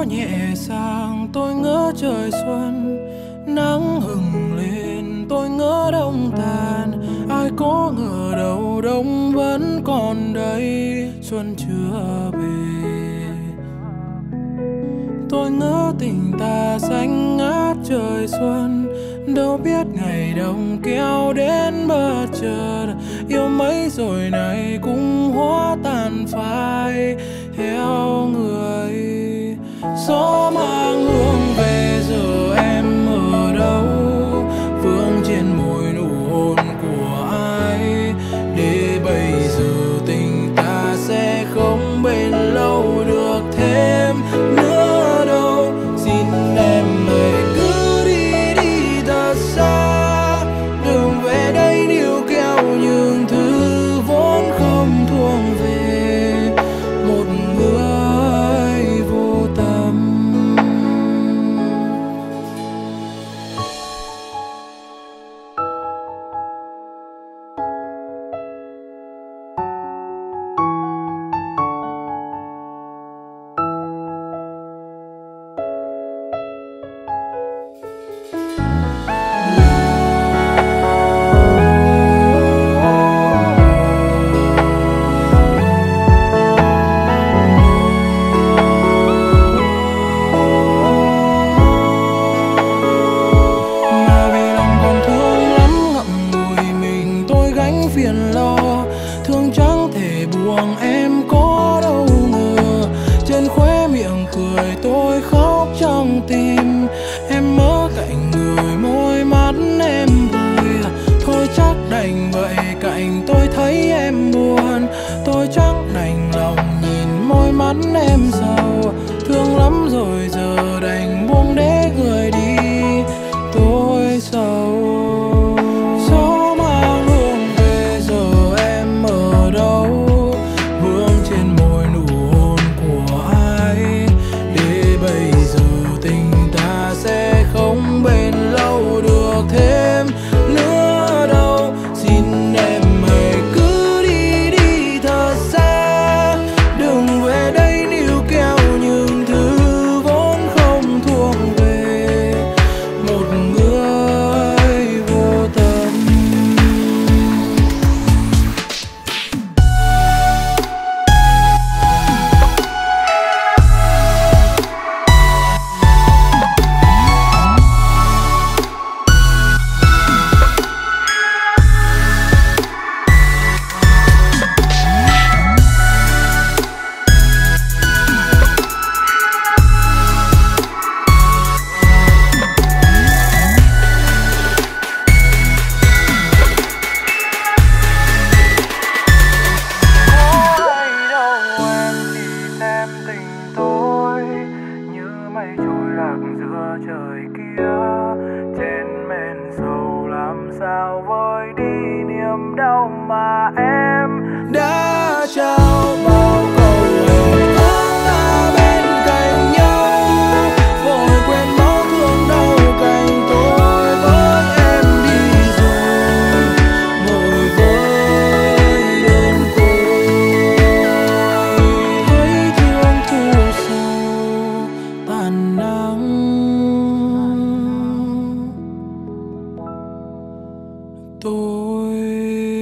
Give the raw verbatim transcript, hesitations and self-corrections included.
nhẹ sang tôi ngỡ trời xuân, nắng hừng lên tôi ngỡ đông tàn. Ai có ngờ đâu đông vẫn còn đây, xuân chưa về. Tôi ngỡ tình ta xanh ngát trời xuân, đâu biết ngày đông kéo đến bất chợt. Yêu mấy rồi này cũng hóa tàn phai theo người. Gió mang hương về giờ em ở đâu, vương trên môi nụ hôn của ai. Để bây giờ tình ta sẽ không bền lâu được thêm nữa đâu. Xin em hãy cứ đi đi thật xa, đừng về đây níu kéo những thứ vốn không thuộc về một người vô tâm. Phiền lo thương chẳng thể buông em có đâu ngờ. Trên khóe miệng cười tôi khóc trong tim. Em ở cạnh người môi mắt em vui. Thôi chắc đành vậy cạnh tôi thấy em buồn. Tôi chẳng đành lòng nhìn môi mắt em sầu. Thương lắm rồi giờ đành buông để người đi. Tôi sầu. Trời kia trên men sầu làm sao vơi đi niềm đau mà em đã trao bao câu hẹn ước ta bên cạnh nhau. Vội quên máu thương đau cạnh tôi với em đi rồi, ngồi với đơn côi. Thấy thương thu sầu tàn nắng, tôi